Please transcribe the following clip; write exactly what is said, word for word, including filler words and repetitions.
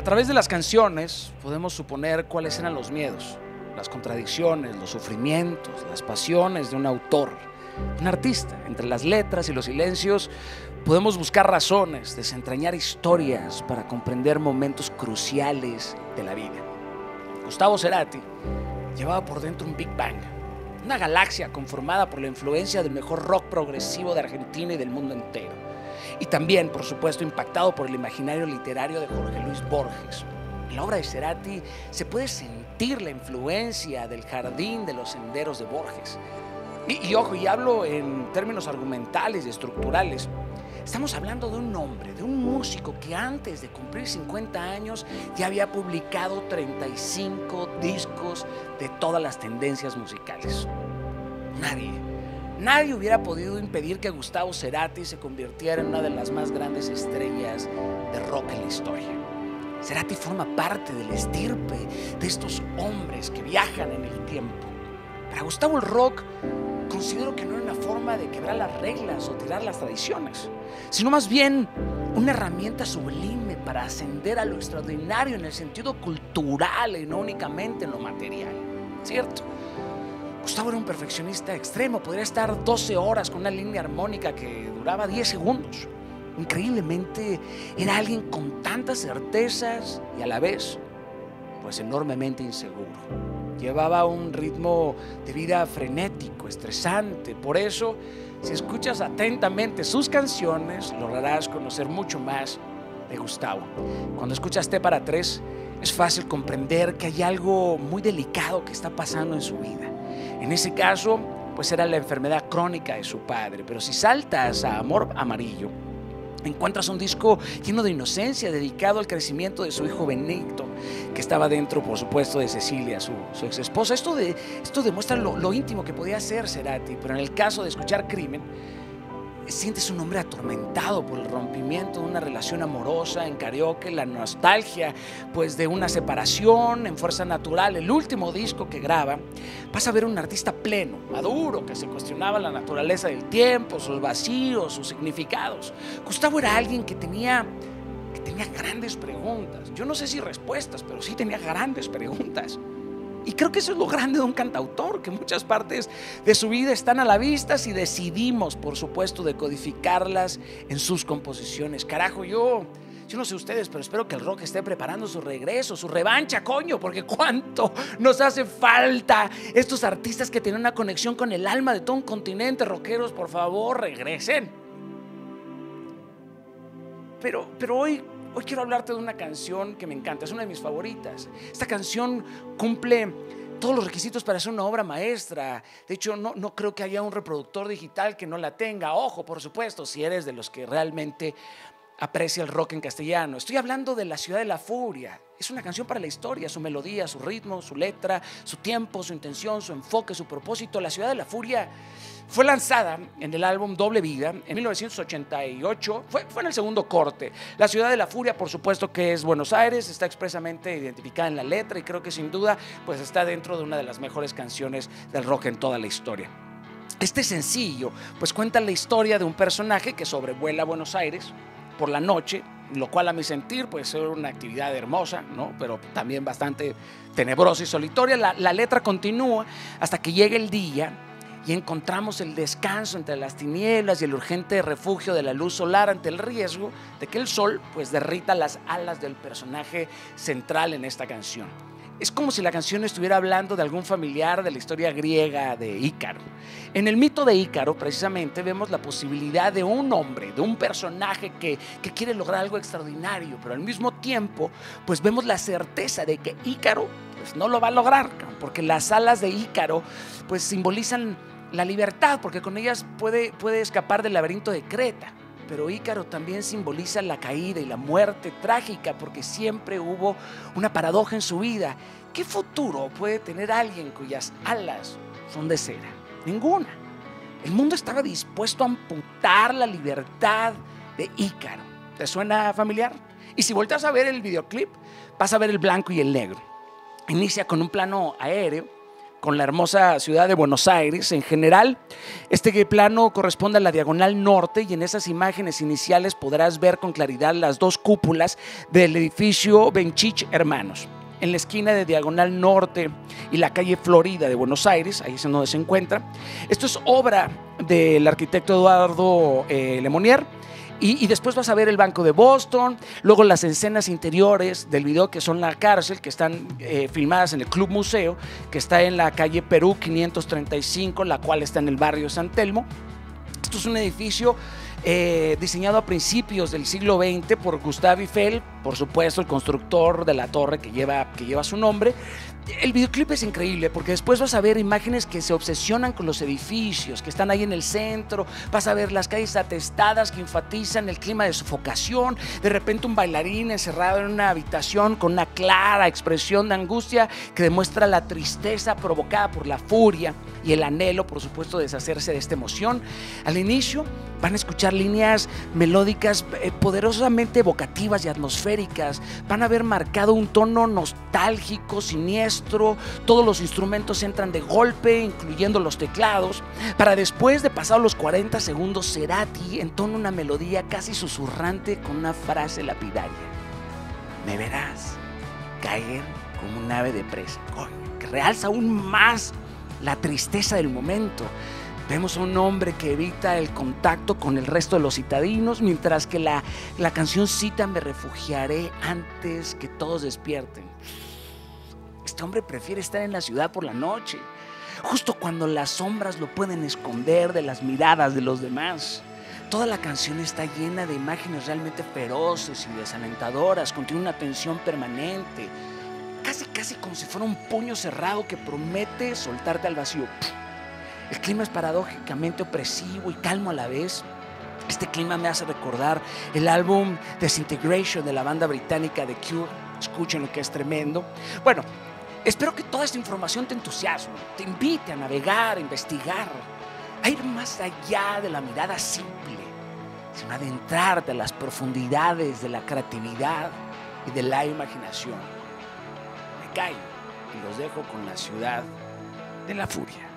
través de las canciones podemos suponer cuáles eran los miedos, las contradicciones, los sufrimientos, las pasiones de un autor, un artista. Entre las letras y los silencios podemos buscar razones, desentrañar historias para comprender momentos cruciales de la vida. Gustavo Cerati llevaba por dentro un Big Bang, una galaxia conformada por la influencia del mejor rock progresivo de Argentina y del mundo entero. Y también, por supuesto, impactado por el imaginario literario de Jorge Luis Borges. En la obra de Cerati se puede sentir la influencia del jardín de los senderos de Borges. Y, y ojo, y hablo en términos argumentales y estructurales. Estamos hablando de un hombre, de un músico que antes de cumplir cincuenta años ya había publicado treinta y cinco discos de todas las tendencias musicales. Nadie, nadie hubiera podido impedir que Gustavo Cerati se convirtiera en una de las más grandes estrellas de rock en la historia. Cerati forma parte del estirpe de estos hombres que viajan en el tiempo. Para Gustavo el rock, considero que no era una forma de quebrar las reglas o tirar las tradiciones, sino más bien una herramienta sublime para ascender a lo extraordinario en el sentido cultural y no únicamente en lo material, ¿cierto? Gustavo era un perfeccionista extremo, podría estar doce horas con una línea armónica que duraba diez segundos. Increíblemente, era alguien con tantas certezas y a la vez, pues enormemente inseguro. Llevaba un ritmo de vida frenético, estresante. Por eso, si escuchas atentamente sus canciones, lograrás conocer mucho más de Gustavo. Cuando escuchas T para tres, es fácil comprender que hay algo muy delicado que está pasando en su vida. En ese caso, pues era la enfermedad crónica de su padre. Pero si saltas a Amor Amarillo, encuentras un disco lleno de inocencia, dedicado al crecimiento de su hijo Benito, que estaba dentro, por supuesto, de Cecilia, su, su ex esposa. Esto, de, esto demuestra lo, lo íntimo que podía ser Cerati, pero en el caso de escuchar Crimen, sientes un hombre atormentado por el rompimiento de una relación amorosa en karaoke, la nostalgia pues de una separación en Fuerza Natural, el último disco que graba. Vas a ver un artista pleno, maduro, que se cuestionaba la naturaleza del tiempo, sus vacíos, sus significados. Gustavo era alguien que tenía, que tenía grandes preguntas. Yo no sé si respuestas, pero sí tenía grandes preguntas. Y creo que eso es lo grande de un cantautor, que muchas partes de su vida están a la vista si decidimos, por supuesto, decodificarlas en sus composiciones. Carajo, yo, yo no sé ustedes, pero espero que el rock esté preparando su regreso, su revancha, coño, porque cuánto nos hace falta estos artistas que tienen una conexión con el alma de todo un continente. Rockeros, por favor, regresen. Pero, pero hoy... Hoy quiero hablarte de una canción que me encanta, es una de mis favoritas. Esta canción cumple todos los requisitos para ser una obra maestra. De hecho, no, no creo que haya un reproductor digital que no la tenga. Ojo, por supuesto, si eres de los que realmente aprecia el rock en castellano. Estoy hablando de La Ciudad de la Furia. Es una canción para la historia, su melodía, su ritmo, su letra, su tiempo, su intención, su enfoque, su propósito. La Ciudad de la Furia fue lanzada en el álbum Doble Vida en mil novecientos ochenta y ocho, fue, fue en el segundo corte. La Ciudad de la Furia, por supuesto que es Buenos Aires, está expresamente identificada en la letra y creo que sin duda pues está dentro de una de las mejores canciones del rock en toda la historia. Este sencillo pues cuenta la historia de un personaje que sobrevuela Buenos Aires por la noche, lo cual a mi sentir pues es una actividad hermosa, ¿no? Pero también bastante tenebrosa y solitaria. La, la letra continúa hasta que llega el día y encontramos el descanso entre las tinieblas y el urgente refugio de la luz solar ante el riesgo de que el sol pues derrita las alas del personaje central en esta canción. Es como si la canción estuviera hablando de algún familiar de la historia griega de Ícaro. En el mito de Ícaro, precisamente, vemos la posibilidad de un hombre, de un personaje que, que quiere lograr algo extraordinario, pero al mismo tiempo, pues vemos la certeza de que Ícaro pues, no lo va a lograr, porque las alas de Ícaro pues, simbolizan la libertad, porque con ellas puede, puede escapar del laberinto de Creta. Pero Ícaro también simboliza la caída y la muerte trágica, porque siempre hubo una paradoja en su vida. ¿Qué futuro puede tener alguien cuyas alas son de cera? Ninguna. El mundo estaba dispuesto a amputar la libertad de Ícaro. ¿Te suena familiar? Y si volteas a ver el videoclip, vas a ver el blanco y el negro. Inicia con un plano aéreo, con la hermosa ciudad de Buenos Aires. En general, este plano corresponde a la diagonal norte y en esas imágenes iniciales podrás ver con claridad las dos cúpulas del edificio Benchich Hermanos. En la esquina de diagonal norte y la calle Florida de Buenos Aires, ahí es donde se encuentra. Esto es obra del arquitecto Eduardo eh, Lemonnier. Y, y después vas a ver el Banco de Boston, luego las escenas interiores del video que son la cárcel, que están eh, filmadas en el Club Museo, que está en la calle Perú quinientos treinta y cinco, la cual está en el barrio San Telmo. Esto es un edificio eh, diseñado a principios del siglo veinte por Gustave Eiffel, por supuesto el constructor de la torre que lleva, que lleva su nombre. El videoclip es increíble porque después vas a ver imágenes que se obsesionan con los edificios, que están ahí en el centro, vas a ver las calles atestadas que enfatizan el clima de sofocación, de repente un bailarín encerrado en una habitación con una clara expresión de angustia que demuestra la tristeza provocada por la furia y el anhelo, por supuesto, de deshacerse de esta emoción. Al inicio van a escuchar líneas melódicas eh, poderosamente evocativas y atmosféricas, van a ver marcado un tono nostálgico, siniestro. Todos los instrumentos entran de golpe, incluyendo los teclados, para después de pasar los cuarenta segundos, Cerati entona una melodía casi susurrante con una frase lapidaria: me verás caer como un ave de presa, que realza aún más la tristeza del momento. Vemos a un hombre que evita el contacto con el resto de los citadinos, mientras que la, la canción cita: me refugiaré antes que todos despierten. Este hombre prefiere estar en la ciudad por la noche, justo cuando las sombras lo pueden esconder de las miradas de los demás. Toda la canción está llena de imágenes realmente feroces y desalentadoras, contiene una tensión permanente, casi casi como si fuera un puño cerrado que promete soltarte al vacío. El clima es paradójicamente opresivo y calmo a la vez. Este clima me hace recordar el álbum Disintegration de la banda británica The Cure. Escuchen lo que es tremendo. Bueno, espero que toda esta información te entusiasme, te invite a navegar, a investigar, a ir más allá de la mirada simple, sino a adentrarte a las profundidades de la creatividad y de la imaginación. Me callo y los dejo con la ciudad de la furia.